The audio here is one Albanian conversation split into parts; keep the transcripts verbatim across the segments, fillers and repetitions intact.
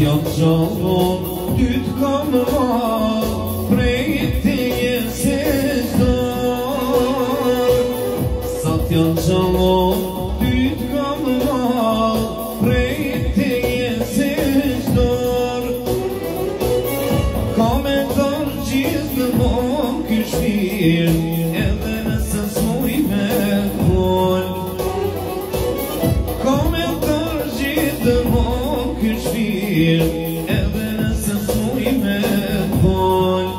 janë gjalon ty t'kam marr prej teje se zdor. Sa t'janë gjalon ty t'kam marr prej teje se zdor. Ka me dorë gjithë mo ky shpirt edhe nëse s'muj me fol. Ka me dorë gjithë mo ky shpirt edhe nëse s'muj me fol.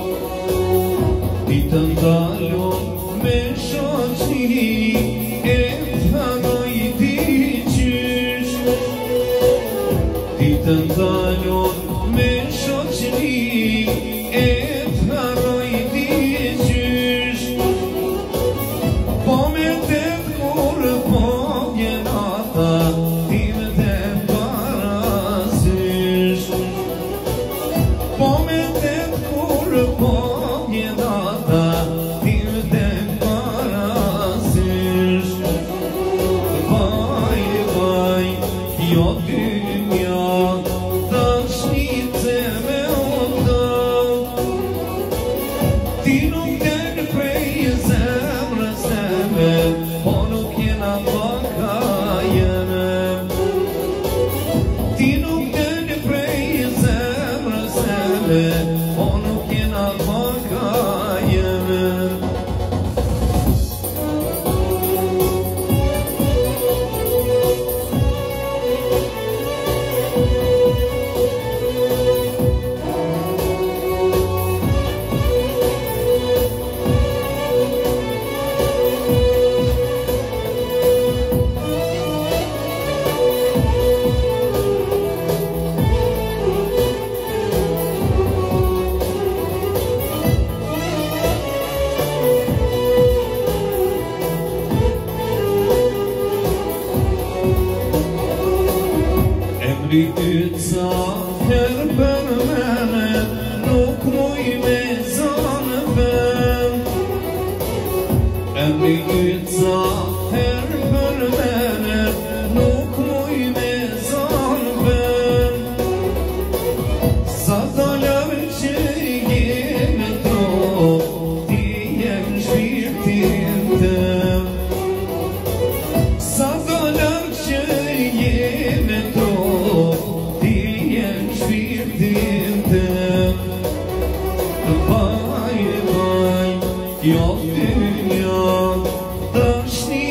Ti të ndalon me shoqni e t'hanoj ti qysh. Ti të ndalon me shoqni e t'hanoj ti qysh. Po me të kur po vjen ata ti me të parasysh. Po me të kur po vjen ata ti me të parasysh. Vaj, vaj, kjo dynja dashnice me odo. Ti nuk del prej zemrës teme, po nuk jena baka jeme. Ti nuk del prej zemrës teme, po nuk jena baka jeme. Emri yt sa herë për mene nuk muj me zanë vën. Emri yt sa herë për mene nuk muj me zanë vën. Sa dalëm që jeme tro, ti jem shpirtin tëm. Sa dalëm që jeme tro, ti jem shpirtin tëm. Vaj, vaj, kjo dynja dashni